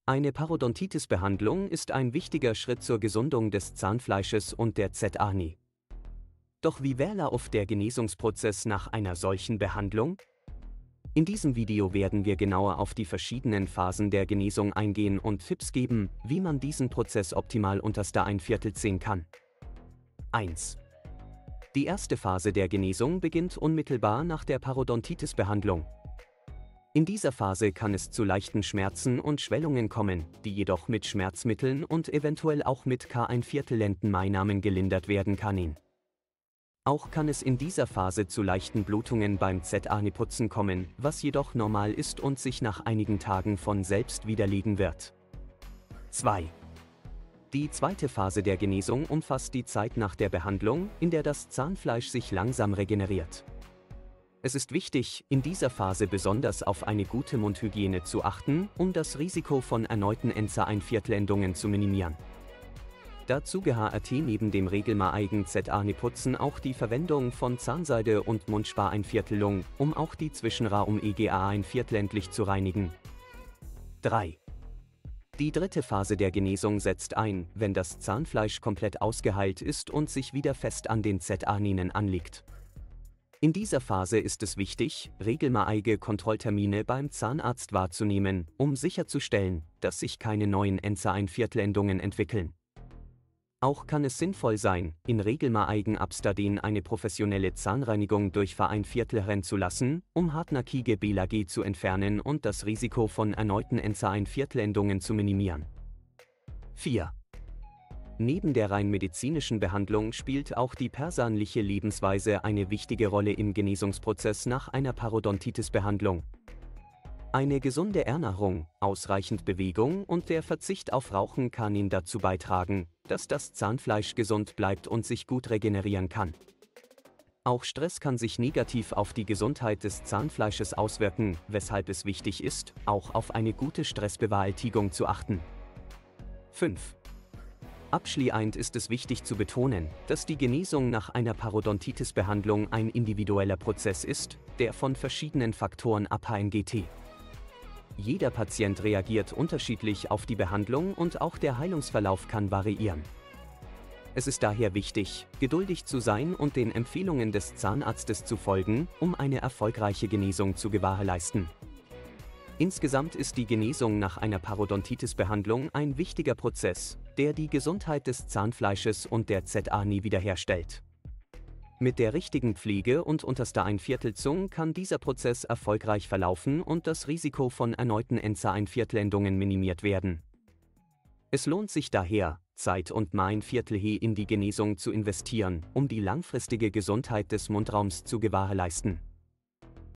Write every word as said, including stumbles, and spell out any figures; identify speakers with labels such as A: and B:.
A: Eine Parodontitis-Behandlung ist ein wichtiger Schritt zur Gesundung des Zahnfleisches und der Z A N I. Doch wie verläuft der Genesungsprozess nach einer solchen Behandlung? In diesem Video werden wir genauer auf die verschiedenen Phasen der Genesung eingehen und Tipps geben, wie man diesen Prozess optimal unterster ein Viertel sehen kann. eins. Die erste Phase der Genesung beginnt unmittelbar nach der Parodontitis-Behandlung. In dieser Phase kann es zu leichten Schmerzen und Schwellungen kommen, die jedoch mit Schmerzmitteln und eventuell auch mit K ein Viertel Lendenmaßnahmen gelindert werden können. Auch kann es in dieser Phase zu leichten Blutungen beim Z A N I-Putzen kommen, was jedoch normal ist und sich nach einigen Tagen von selbst widerlegen wird. zwei. Die zweite Phase der Genesung umfasst die Zeit nach der Behandlung, in der das Zahnfleisch sich langsam regeneriert. Es ist wichtig, in dieser Phase besonders auf eine gute Mundhygiene zu achten, um das Risiko von erneuten N C A ein Viertel Endungen zu minimieren. Dazu gehört neben dem regelmäßigen Z A N I-Putzen auch die Verwendung von Zahnseide und Mundspar-Einviertelung, um auch die Zwischenraum E G A ein Viertel endlich zu reinigen. drei. Die dritte Phase der Genesung setzt ein, wenn das Zahnfleisch komplett ausgeheilt ist und sich wieder fest an den Z A N Inen anliegt. In dieser Phase ist es wichtig, regelmäßige Kontrolltermine beim Zahnarzt wahrzunehmen, um sicherzustellen, dass sich keine neuen N C A ein Viertel Endungen entwickeln. Auch kann es sinnvoll sein, in regelmäßigen Abständen eine professionelle Zahnreinigung durch ein Viertel rennen zu lassen, um hartnäckige Beläge zu entfernen und das Risiko von erneuten N C A ein Viertel Endungen zu minimieren. vier. Neben der rein medizinischen Behandlung spielt auch die persönliche Lebensweise eine wichtige Rolle im Genesungsprozess nach einer Parodontitis-Behandlung. Eine gesunde Ernährung, ausreichend Bewegung und der Verzicht auf Rauchen kann Ihnen dazu beitragen, dass das Zahnfleisch gesund bleibt und sich gut regenerieren kann. Auch Stress kann sich negativ auf die Gesundheit des Zahnfleisches auswirken, weshalb es wichtig ist, auch auf eine gute Stressbewältigung zu achten. fünf. Abschließend ist es wichtig zu betonen, dass die Genesung nach einer Parodontitis-Behandlung ein individueller Prozess ist, der von verschiedenen Faktoren abhängt. Jeder Patient reagiert unterschiedlich auf die Behandlung und auch der Heilungsverlauf kann variieren. Es ist daher wichtig, geduldig zu sein und den Empfehlungen des Zahnarztes zu folgen, um eine erfolgreiche Genesung zu gewährleisten. Insgesamt ist die Genesung nach einer Parodontitis-Behandlung ein wichtiger Prozess, der die Gesundheit des Zahnfleisches und der Z A N I wiederherstellt. Mit der richtigen Pflege und unterster Einviertelzung kann dieser Prozess erfolgreich verlaufen und das Risiko von erneuten N C A ein Viertel Endungen minimiert werden. Es lohnt sich daher, Zeit und mein Viertel in die Genesung zu investieren, um die langfristige Gesundheit des Mundraums zu gewährleisten.